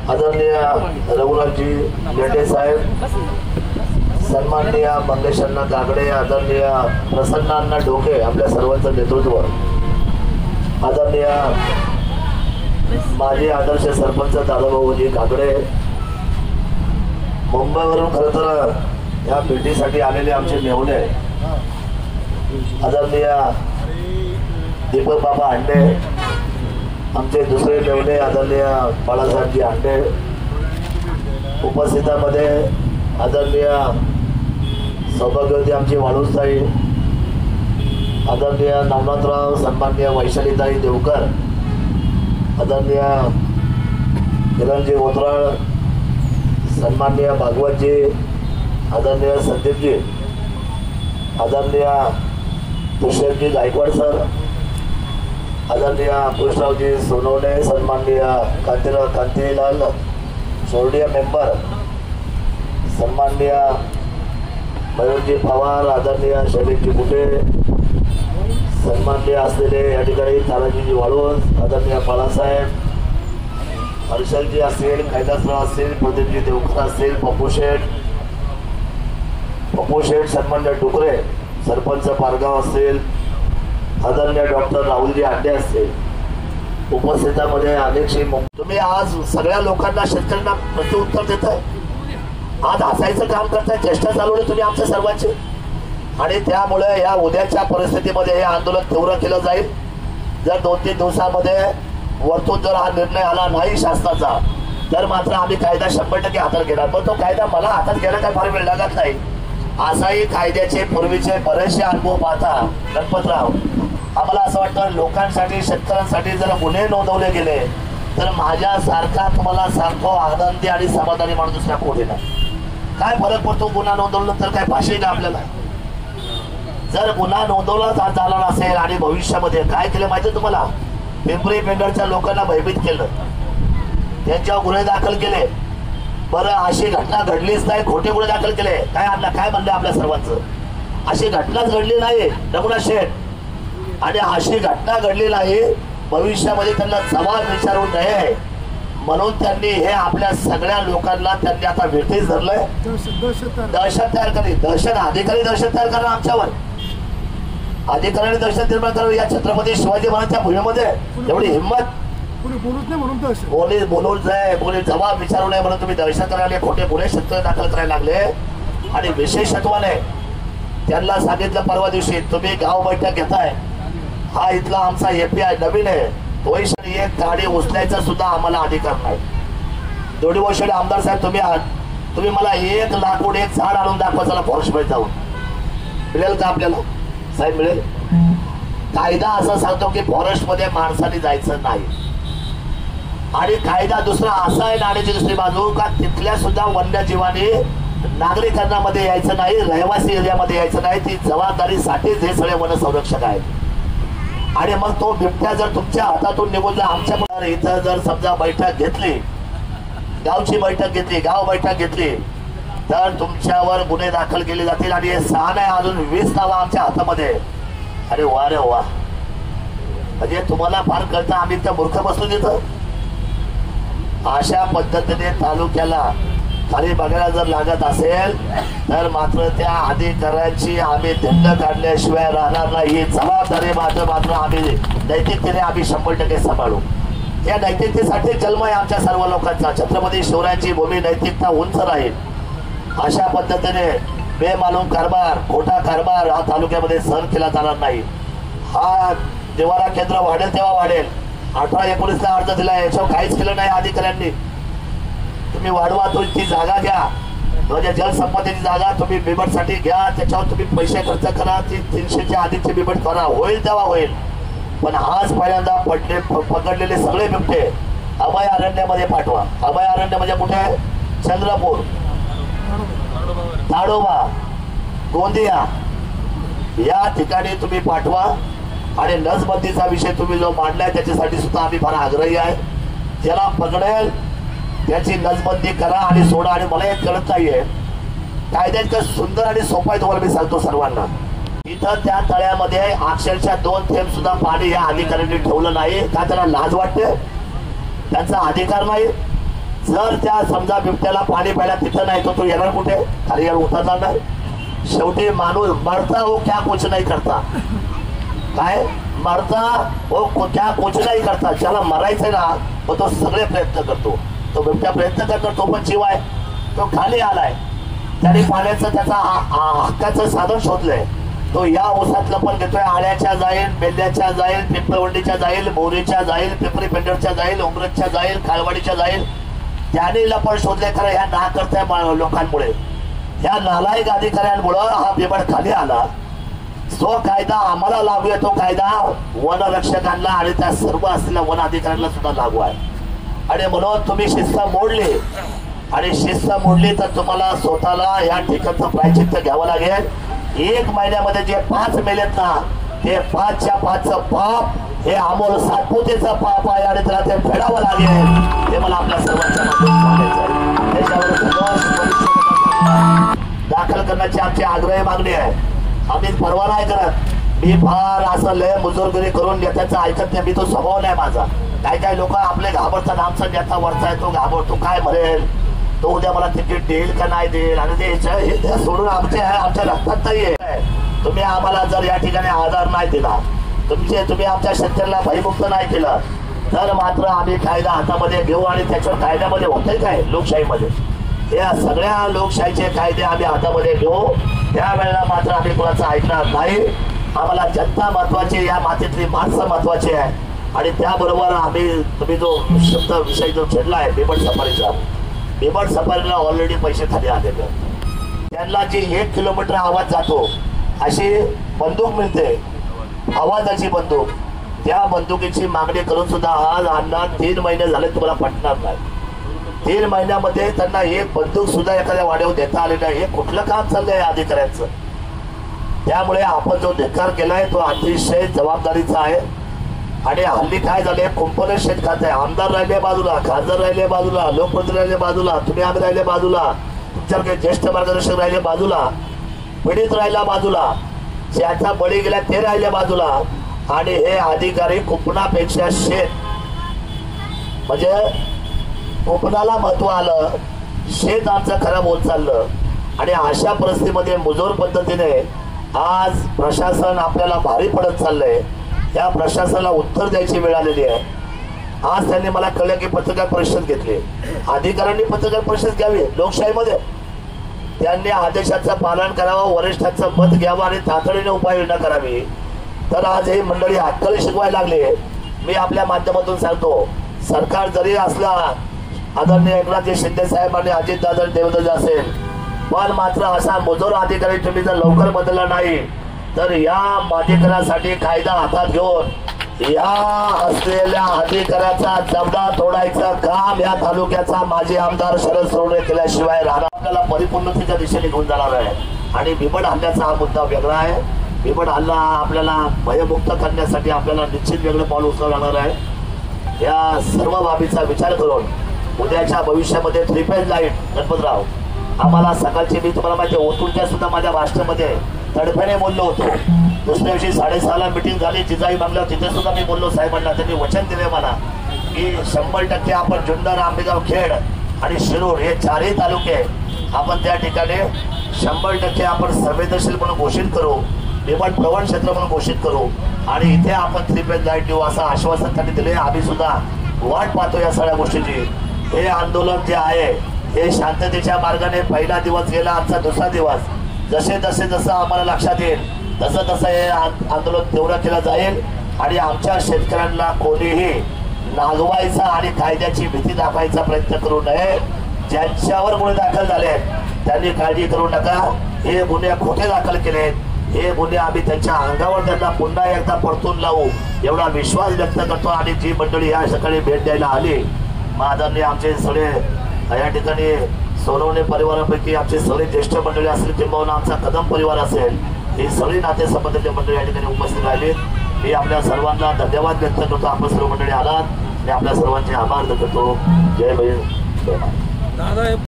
आदरणीय रघुनाथजी लेंडे साहेब, सन्माननीय मंगेशअण्णा कागडे, आदरणीय प्रसन्नांना ढोके, आपल्या सर्वांचं नेतृत्व, आदरणीय माजी आदर्श सरपंच दादाभाऊजी कागडे, मुंबईवरून खरं तर या भेटीसाठी आलेले आमचे मेहुणे आदरणीय दीपक बाबा हांडे, आमचे दुसरे मेहुणे आदरणीय बाळासाहेबजी हांडे, उपस्थितांमध्ये आदरणीय सौभाग्यवती आमची वाळूसाई, आदरणीय नवनाथराव, सन्माननीय वैशालीताई देवकर, आदरणीय किरणजी ओतराळ, सन्माननीय भागवतजी, आदरणीय संदीपजी, आदरणीय तुषारजी गायकवाड सर, आदरणीय कृष्णरावजी सोनवणे, सन्माननीय कांतीलाल सोरडिया मेंबर, सन्माननीय मयूरजी पवार, आदरणीय शैलेशजी कुटे, सन्माननीय असलेले या ठिकाणी ताराजीजी वाळूस, आदरणीय बाळासाहेब, हर्षलजी असतील, कैलासराव असतील, प्रदीपजी देवकर असतील, पप्पू शेठ, सन्माननीय डुकरे सरपंच पारगाव असतील, आदरणीय डॉक्टर राहुलजी हांडे असतील, उपस्थितांमध्ये अनेकशी. तुम्ही आज सगळ्या लोकांना, शेतकऱ्यांना प्रत्युत्तर देताय, आज हसायचं काम करताय, चेष्टा चालवली तुम्ही आमच्या सर्वांची, आणि त्यामुळे या उद्याच्या परिस्थितीमध्ये हे आंदोलन तीव्र केलं जाईल. जर 2-3 दिवसामध्ये वरतून जर हा निर्णय आला नाही शासनाचा, तर मात्र आम्ही कायदा 100% हातात घेणार. पण तो कायदा मला हातात घ्यायला काय फार वेळ लागत नाही. असाही कायद्याचे पूर्वीचे बरेचसे अनुभव पाहता गणपतराव, आम्हाला असं वाटतं लोकांसाठी, शेतकऱ्यांसाठी जर गुन्हे नोंदवले गेले तर माझ्यासारखा तुम्हाला सांगतो आनंदी आणि समाधानी माणूस दुसऱ्या कोणी नाही. काय फरक पडतो गुन्हा नोंदवला तर? काय फाशी का आपल्याला? जर गुन्हा नोंदवला झाला नसेल आणि भविष्यामध्ये काय केलं माहिती तुम्हाला? पिंपरी पेंढरच्या लोकांना भयभीत केलं, त्यांच्यावर गुन्हे दाखल केले. बरं, अशी घटना घडलीच नाही, खोटे गुन्हे दाखल केले. काय म्हणले आपल्या सर्वांचं? अशी घटनाच घडली नाही रघुनाथ शेठ, आणि अशी घटना घडली नाही, भविष्यामध्ये त्यांना जबाब विचारू नये म्हणून त्यांनी हे आपल्या सगळ्या लोकांना त्यांनी आता वेठीस धरलंय. दहशत तयार केली, अधिकारी दहशत तयार करणार आमच्यावर, अधिकाऱ्यांनी दहशत निर्माण करावी. या छत्रपती शिवाजी महाराजांच्या भूमीमध्ये एवढी हिंमत, पोलीस बोलून जाय, पोलीस जबाब विचारू नये म्हणून तुम्ही दहशत करायला खोटे गुन्हे शेतकरी दाखल करायला लागले. आणि विशेषत्वाने त्यांना सांगितलं परवा दिवशी, तुम्ही गाव बैठक घेताय, हा इथला आमचा API नवीन आहे, तोही एक गाडी उचलायचा सुद्धा आम्हाला अधिकार नाही. दोडी वर्षाचे आमदार साहेब तुम्ही मला 1 लाकूड 1 झाड आणून दाखवा, चला फॉरेस्ट मध्ये जाऊन. मिळेल का आपल्याला साहेब? मिळेल. कायदा असं सांगतो की फॉरेस्ट मध्ये माणसाने जायचं नाही, आणि कायदा दुसरा असा आहे नाण्याची दुसरी बाजू का तिथल्या सुद्धा वन्यजीवाने नागरिकांना मध्ये यायचं नाही, रहिवासी एरियामध्ये यायचं नाही. ती जबाबदारीसाठीच हे सगळे वन संरक्षक आहेत. आणि मग तो बिबट्या जर तुमच्या हातातून निघून जर आमच्या इथं जर समजा बैठक घेतली, गावची बैठक घेतली, गाव बैठक घेतली, तर तुमच्यावर गुन्हे दाखल केले जातील. आणि हे 6 नाही अजून 20 नावं आमच्या हातामध्ये. अरे वा रे वा, म्हणजे तुम्हाला फार कळतं, आम्ही त्या मूर्ख बसून येतो. अशा पद्धतीने तालुक्याला खाली बघायला जर लागत असेल तर मात्र त्या अधिकाऱ्यांची आम्ही दंड काढल्याशिवाय राहणार नाही. ही जबाबदारी मात्र आम्ही नैतिकतेने आम्ही 100% सांभाळू. या नैतिकतेसाठी जन्म आहे आमच्या सर्व लोकांचा. छत्रपती शिवरायांची भूमी नैतिकता उंच राहील. अशा पद्धतीने बेमालूम कारभार, खोटा कारभार हा तालुक्यामध्ये सहन केला जाणार नाही. हा निवारा केंद्र वाढेल तेव्हा वाढेल. 18-19ला अर्ज दिला, याच्यावर काहीच केलं नाही अधिकाऱ्यांनी. तुम्ही वाढवा, ती जागा घ्या, म्हणजे जलसंपत्तीची जागा तुम्ही बिबटसाठी घ्या, त्याच्यावर तुम्ही पैसे खर्च करा, ती 300च्या आधीची बिबट करा, होईल तेव्हा होईल. पण आज पहिल्यांदा पकडलेले सगळे बिबटे अभयारण्यामध्ये पाठवा. अभयारण्य म्हणजे कुठे? चंद्रपूर, ताडोबा, गोंदिया या ठिकाणी तुम्ही पाठवा. आणि नसबंदीचा विषय तुम्ही जो मांडलाय त्याच्यासाठी सुद्धा आम्ही फार आग्रही आहे. ज्याला पकडेल त्याची नसबंदी करा आणि सोडा. आणि मला एक कळत नाहीये, कायद्याचं सुंदर आणि सोपं आहे, तुम्हाला मी सांगतो सर्वांना. इथं त्या तळ्यामध्ये अक्षरशः 2 थेंब सुद्धा पाणी या अधिकाऱ्यांनी ठेवलं नाही. का? त्याला लाज वाटते? त्यांचा अधिकार नाही. जर त्या समजा बिबट्याला पाणी प्यायला तिथं नाही तो येणार कुठे? खाली यार उतरणार नाही. शेवटी माणूस मरता हो क्या कुछ नाही करता. काय मरता हो क्या कुछ नाही करता. ज्याला मरायचंय ना तो सगळे प्रयत्न करतो. तो बिबट्या प्रयत्न करतो, तो पण जीव आहे. तो खाली आलाय, त्याने पाण्याचं त्याचा हक्काचं साधन शोधलंय. तो या ऊसातलं पण घेतोय. आळ्याच्या जाईल, बेल्ल्याच्या जाईल, पिंपळवंडीच्या जाईल, मोरीच्या जाईल, पिंपरी पेंढरच्या जाईल, उमरतच्या जाईल, खाळवाडीच्या जाईल. त्याने लपण शोधले. खरं ह्या ना करताय लोकांमुळे, ह्या नालायक अधिकाऱ्यांमुळं हा बिबट खाली आला. जो कायदा आम्हाला लागू आहे तो कायदा वनरक्षकांना आणि त्या सर्व असलेल्या वन अधिकाऱ्यांना सुद्धा लागू आहे. आणि म्हणून तुम्ही शिस्त मोडली, आणि शिस्त मोडली तर तुम्हाला स्वतःला या ठिकाणचं प्रायचित्त घ्यावं लागेल. 1 महिन्यामध्ये जे 5 मेलेत ना, ते 5च्या 5चं पाप हे अमोल सातपुतेचं पाप आहे आणि त्याला ते फेडावं लागेल. हे मला आपल्या सर्वांच्या त्याच्यावर दाखल करण्याची आमची आग्रही मागणी आहे. आम्ही परवा नाही करत. मी फार असं लय मुजोरगिरी करून नेत्याचं ऐकत नाही. मी तो स्वभाव नाही माझा. काय लोक आपले घाबरतात. आमचा नेता वरचा आहे तो घाबरतो, काय म्हणेल तो, उद्या मला तिकीट देईल का नाही देईल, आणि ते सोडून आमच्या रक्तात नाहीये. तुम्ही आम्हाला जर या ठिकाणी आधार नाही दिला, तुम्ही आमच्या शेतकऱ्याला भयमुक्त नाही केलं, तर मात्र आम्ही कायदा हातामध्ये घेऊ. आणि त्याच्यावर कायद्यामध्ये होतंय काय लोकशाहीमध्ये, या सगळ्या लोकशाहीचे कायदे आम्ही हातामध्ये घेऊ. त्यावेळेला मात्र आम्ही कोणाचं ऐकणार नाही. आम्हाला जनता महत्वाची, या मातीतली माणसं महत्वाची आहे. आणि त्याबरोबर तुम्ही जो शब्द विषय जो छेडला आहे बिबट सफारीचा, बिबट सफारीला ऑलरेडी पैसे खाली आलेले. त्यांना जी 1 किलोमीटर आवाज जातो अशी बंदूक मिळते, आवाजाची बंदूक. त्या बंदुकीची मागणी करून सुद्धा आज अण्णा 3 महिने झाले तुम्हाला पटणार नाही. 3 महिन्यामध्ये त्यांना 1 बंदूक सुद्धा एखाद्या वाड्यावर देता आले नाही. हे कुठलं काम चाललंय अधिकाऱ्यांचं? त्यामुळे आपण जो धिक्कार केलाय तो अतिशय जबाबदारीचा आहे. आणि हल्ली काय झाले, कुंपण शेत खात आहे. आमदार राहिले बाजूला, खासदार राहिले बाजूला, लोकप्रतिनिधी राहिले बाजूला, तुम्ही आम्ही राहिले बाजूला, तुमच्याकडे ज्येष्ठ मार्गदर्शक राहिले बाजूला, पीडित राहिला बाजूला, ज्याचा बळी गेला ते राहिले बाजूला. आणि हे अधिकारी कुंपणापेक्षा शेत, म्हणजे कुंपणाला महत्व आलं, शेत आमचं खरं बोल चाललं. आणि अशा परिस्थितीमध्ये मुजोर पद्धतीने आज प्रशासन आपल्याला भारी पडत चाललंय. त्या प्रशासनाला उत्तर द्यायची वेळ आलेली आहे. आज त्यांनी मला कळलं की पत्रकार परिषद घेतली. अधिकाऱ्यांनी पत्रकार परिषद घ्यावी लोकशाहीमध्ये. त्यांनी आदेशाचं पालन करावं, वरिष्ठांचं मत घ्यावं आणि तातडीने उपाययोजना करावी. तर आज ही मंडळी अक्कल शिकवायला लागले. मी आपल्या माध्यमातून सांगतो, सरकार जरी असला, आदरणीय एकनाथजी शिंदे साहेब आणि अजितदादा देवेंद्र असेल, पण मात्र असा मुजोर अधिकारी तुम्ही जर लवकर बदलला नाही तर या अधिकाऱ्यासाठी कायदा हातात घेऊन या असलेल्या अधिकाऱ्याचा जबडा तोडायचं काम या तालुक्याचा माजी आमदार शरद सोनवणे केल्याशिवाय राहणार. आपल्याला परिपूर्णतेच्या दिशेने घेऊन जाणार आहे. आणि बिबट हल्ल्याचा हा मुद्दा वेगळा आहे. बिबट हल्ला आपल्याला भयमुक्त करण्यासाठी आपल्याला निश्चित वेगळं पाऊल उचलावं लागणार आहे. या सर्व बाबीचा विचार करून उद्याच्या भविष्यामध्ये 3 फेज लाईट गणपतराव आम्हाला सकाळची, मी तुम्हाला माहिती ओतूरच्या सुद्धा माझ्या भाषणामध्ये तडफेने बोललो होतो. दुसऱ्या दिवशी 6:30ला मिटिंग झाली जिजाई बांगल्यावर, तिथे सुद्धा मी बोललो साहेबांना. त्यांनी वचन दिले मला की 100% आपण जुन्नर, आंबेगाव, खेड आणि शिरूर हे 4ही तालुके आपण त्या ठिकाणी 100% आपण संवेदनशील म्हणून घोषित करू, बिबट प्रवण क्षेत्र म्हणून घोषित करू आणि इथे आपण 3 फेज लाईट देऊ असं आश्वासन त्यांनी दिले. आम्ही सुद्धा वाट पाहतो या सगळ्या गोष्टीची. हे आंदोलन जे आहे हे शांततेच्या मार्गाने पहिला दिवस गेला, आमचा दुसरा दिवस. जसं आम्हाला लक्षात येईल तसं हे आंदोलन तीव्र केलं जाईल. आणि आमच्या शेतकऱ्यांना कोणीही नागवायचा आणि कायद्याची भीती दाखवायचा प्रयत्न करू नये. ज्यांच्यावर गुन्हे दाखल झाले त्यांनी काळजी करू नका. हे गुन्हे खोटे दाखल केलेत, हे गुन्हे आम्ही त्यांच्या अंगावर त्यांना पुन्हा एकदा परतून लावू एवढा विश्वास व्यक्त करतो. आणि जी मंडळी या सकाळी भेट द्यायला आली, आदरणीय आमचे सगळे या ठिकाणी सोनवणे परिवारापैकी आमचे सगळे ज्येष्ठ मंडळी असेल किंवा आमचा कदम परिवार असेल, ही सगळी नातेसंबंधाचे मंडळी या ठिकाणी उपस्थित राहिले. मी आपल्या सर्वांना धन्यवाद व्यक्त करतो. आपण सर्व मंडळी आलात, मी आपल्या सर्वांचे आभार व्यक्त करतो. जय भीम, जय महाराज.